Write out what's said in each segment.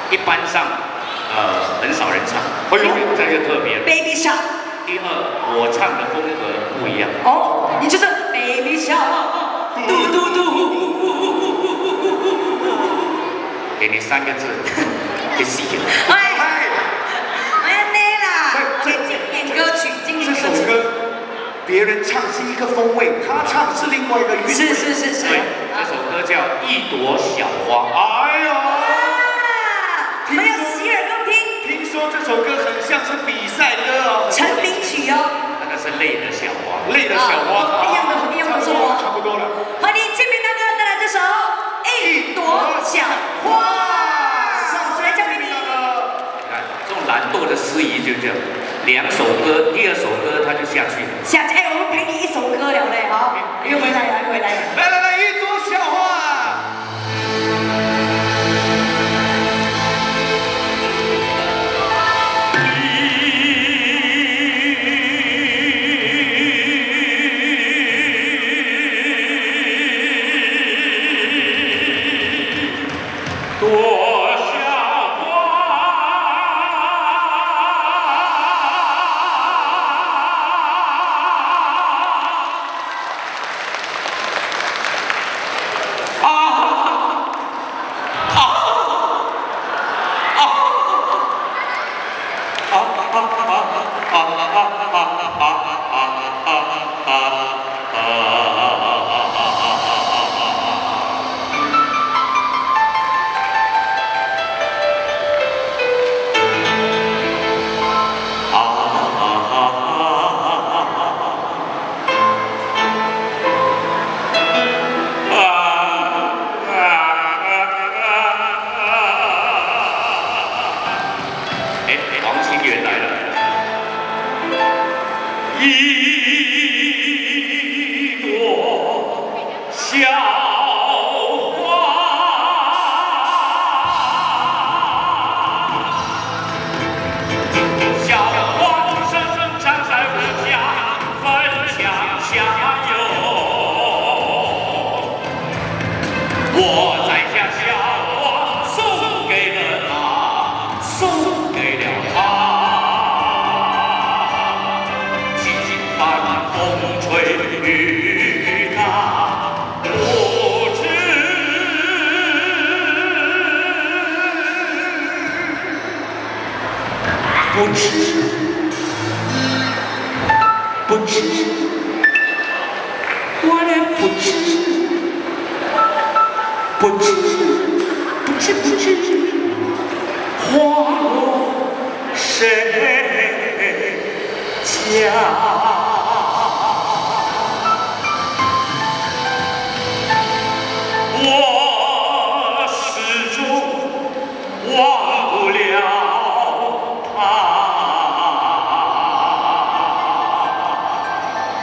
一般上很少人唱，哎呦，这就特别了。 Baby Shark。 第二，我唱的风格不一样。 哦，你就是 Baby Shark， 嘟嘟嘟。 给你3个字，给洗了。 哎，没啦，经典歌曲，经典歌曲。 别人唱是一个风味，他唱是另外一个韵味。 是。 对，这首歌叫《一朵小花》。 哎呦！ 我们要洗耳恭听。 听说这首歌很像是比赛歌哦， 成名曲哦。 那个是泪的小花， 泪的小花。 一样的说话。 差不多了。 欢迎这边大哥带来这首《一朵小花》。来交给你。 看这种懒惰的司仪就这样，2首歌，第2首歌他就下去了。 我们陪你1首歌了嘞，好，又回来。 来，一朵小花。 不知，我连不知，花落谁家？我始终忘不了他。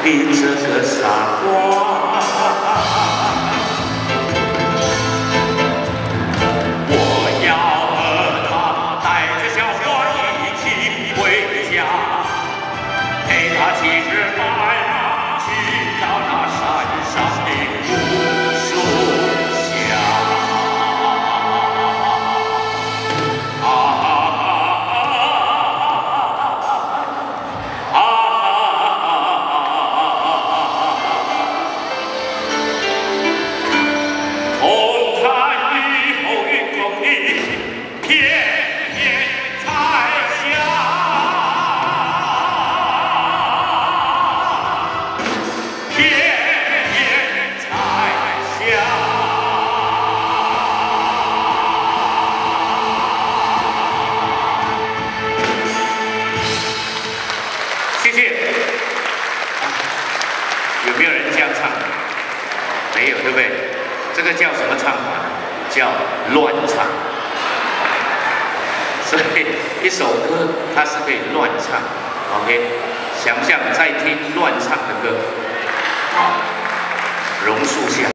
你这个傻瓜。我要和他带着小花一起回家，陪他骑着白马去到那山上的古树下。红毯雨后云空里，片片彩霞，片片彩霞。 谢谢。有没有人这样唱？没有，对不对？这个叫什么唱法？叫乱唱。所以一首歌它是可以乱唱 ，OK？ 想象在听乱唱的歌，榕树下。